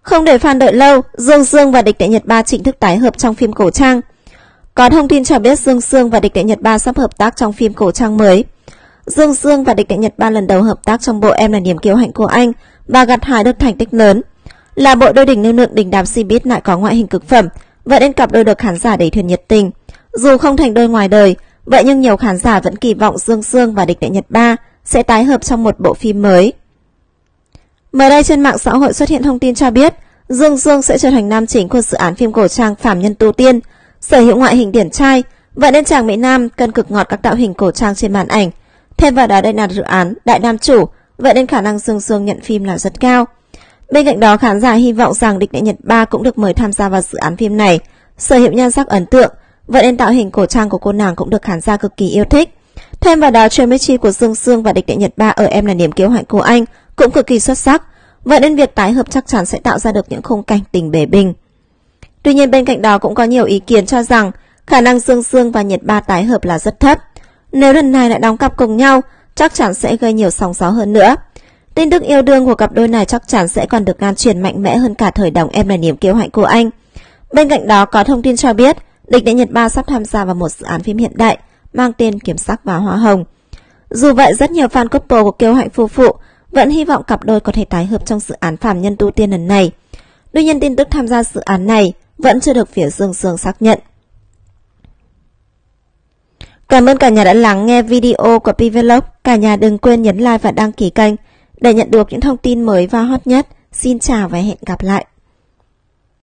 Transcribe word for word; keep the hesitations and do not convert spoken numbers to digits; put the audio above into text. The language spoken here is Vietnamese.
Không để fan đợi lâu, Dương Sương và Địch Đệ Nhật Ba chính thức tái hợp trong phim cổ trang. Có thông tin cho biết Dương Sương và Địch Đệ Nhật Ba sắp hợp tác trong phim cổ trang mới. Dương Sương và Địch Đệ Nhật Ba lần đầu hợp tác trong bộ Em Là Niềm Kiêu Hãnh Của Anh và gặt hái được thành tích lớn. Là bộ đôi đỉnh nương nượng đình đám showbiz lại có ngoại hình cực phẩm, vậy nên cặp đôi được khán giả đầy thuyền nhiệt tình. Dù không thành đôi ngoài đời, vậy nhưng nhiều khán giả vẫn kỳ vọng Dương Sương và Địch Đệ Nhật Ba sẽ tái hợp trong một bộ phim mới. Mới đây trên mạng xã hội xuất hiện thông tin cho biết Dương Sương sẽ trở thành nam chính của dự án phim cổ trang Phàm Nhân Tu Tiên. Sở hữu ngoại hình điển trai, vậy nên chàng Mỹ Nam cần cực ngọt các tạo hình cổ trang trên màn ảnh. Thêm vào đó đây là dự án đại nam chủ, vậy nên khả năng Dương Sương nhận phim là rất cao. Bên cạnh đó khán giả hy vọng rằng Địch Đệ Nhật Ba cũng được mời tham gia vào dự án phim này. Sở hữu nhan sắc ấn tượng, vậy nên tạo hình cổ trang của cô nàng cũng được khán giả cực kỳ yêu thích. Thêm vào đó chemistry của Dương Sương và Địch Đệ Nhật Ba ở Em Là Niềm Kiêu Hãnh Của Anh cũng cực kỳ xuất sắc, vậy nên việc tái hợp chắc chắn sẽ tạo ra được những khung cảnh tình bể bình. Tuy nhiên bên cạnh đó cũng có nhiều ý kiến cho rằng khả năng Dương Sương và Nhật Ba tái hợp là rất thấp. Nếu lần này lại đóng cặp cùng nhau, chắc chắn sẽ gây nhiều sóng gió hơn nữa. Tin tức yêu đương của cặp đôi này chắc chắn sẽ còn được lan truyền mạnh mẽ hơn cả thời đóng Em Là Niềm Kiêu Hãnh Của Anh. Bên cạnh đó có thông tin cho biết Địch Đệ Nhật Ba sắp tham gia vào một dự án phim hiện đại mang tên Kiếm Sắc và Hoa Hồng. Dù vậy, rất nhiều fan couple của Kiêu Hãnh phu phụ vẫn hy vọng cặp đôi có thể tái hợp trong dự án Phàm Nhân Tu Tiên lần này. Tuy nhiên tin tức tham gia dự án này vẫn chưa được phía Dương Sương xác nhận. Cảm ơn cả nhà đã lắng nghe video của Pvlog. Cả nhà đừng quên nhấn like và đăng ký kênh để nhận được những thông tin mới và hot nhất. Xin chào và hẹn gặp lại.